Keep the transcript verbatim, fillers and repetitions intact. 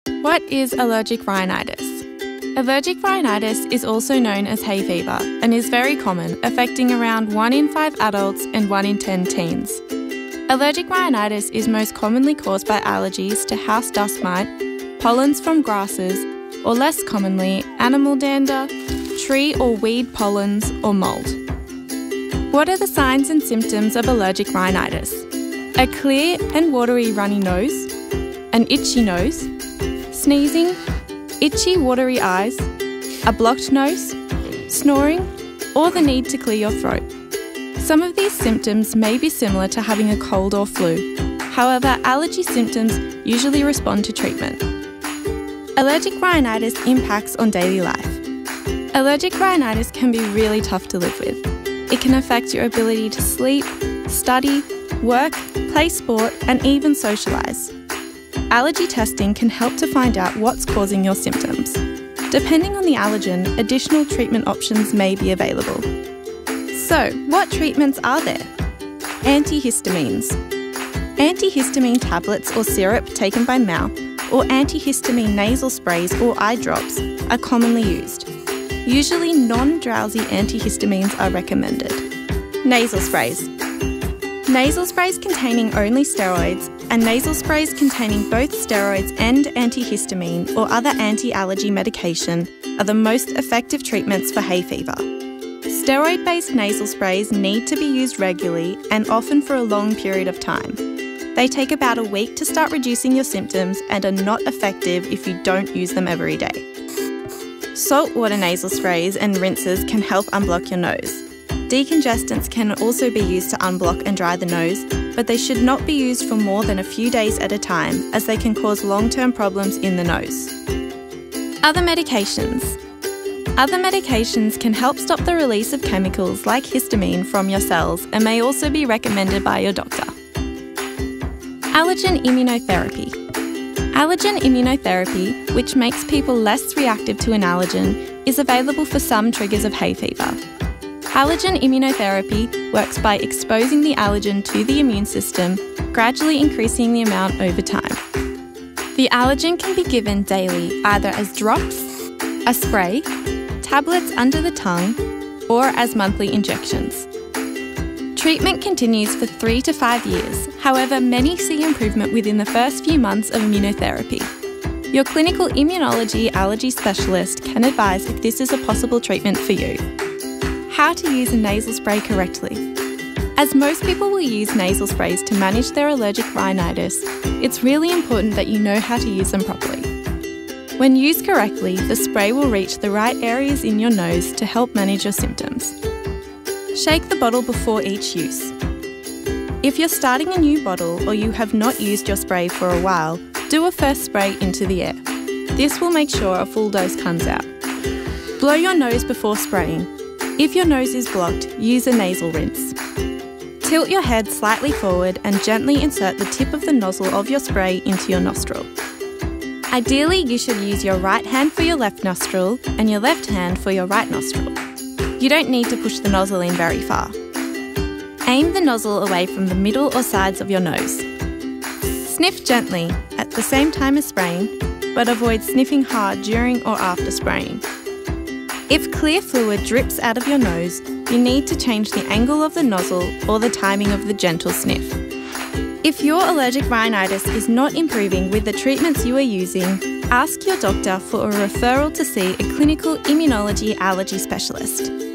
What is allergic rhinitis? Allergic rhinitis is also known as hay fever and is very common, affecting around one in five adults and one in ten teens. Allergic rhinitis is most commonly caused by allergies to house dust mite, pollens from grasses, or less commonly, animal dander, tree or weed pollens, or mould. What are the signs and symptoms of allergic rhinitis? A clear and watery runny nose, an itchy nose, sneezing, itchy watery eyes, a blocked nose, snoring, or the need to clear your throat. Some of these symptoms may be similar to having a cold or flu. However, allergy symptoms usually respond to treatment. Allergic rhinitis impacts on daily life. Allergic rhinitis can be really tough to live with. It can affect your ability to sleep, study, work, play sport, and even socialise. Allergy testing can help to find out what's causing your symptoms. Depending on the allergen, additional treatment options may be available. So, what treatments are there? Antihistamines. Antihistamine tablets or syrup taken by mouth, or antihistamine nasal sprays or eye drops are commonly used. Usually non-drowsy antihistamines are recommended. Nasal sprays. Nasal sprays containing only steroids and nasal sprays containing both steroids and antihistamine or other anti-allergy medication are the most effective treatments for hay fever. Steroid-based nasal sprays need to be used regularly and often for a long period of time. They take about a week to start reducing your symptoms and are not effective if you don't use them every day. Saltwater nasal sprays and rinses can help unblock your nose. Decongestants can also be used to unblock and dry the nose, but they should not be used for more than a few days at a time as they can cause long-term problems in the nose. Other medications. Other medications can help stop the release of chemicals like histamine from your cells and may also be recommended by your doctor. Allergen immunotherapy. Allergen immunotherapy, which makes people less reactive to an allergen, is available for some triggers of hay fever. Allergen immunotherapy works by exposing the allergen to the immune system, gradually increasing the amount over time. The allergen can be given daily either as drops, a spray, tablets under the tongue, or as monthly injections. Treatment continues for three to five years. However, many see improvement within the first few months of immunotherapy. Your clinical immunology allergy specialist can advise if this is a possible treatment for you. How to use a nasal spray correctly. As most people will use nasal sprays to manage their allergic rhinitis, it's really important that you know how to use them properly. When used correctly, the spray will reach the right areas in your nose to help manage your symptoms. Shake the bottle before each use. If you're starting a new bottle or you have not used your spray for a while, do a first spray into the air. This will make sure a full dose comes out. Blow your nose before spraying. If your nose is blocked, use a nasal rinse. Tilt your head slightly forward and gently insert the tip of the nozzle of your spray into your nostril. Ideally, you should use your right hand for your left nostril and your left hand for your right nostril. You don't need to push the nozzle in very far. Aim the nozzle away from the middle or sides of your nose. Sniff gently at the same time as spraying, but avoid sniffing hard during or after spraying. If clear fluid drips out of your nose, you need to change the angle of the nozzle or the timing of the gentle sniff. If your allergic rhinitis is not improving with the treatments you are using, ask your doctor for a referral to see a clinical immunology allergy specialist.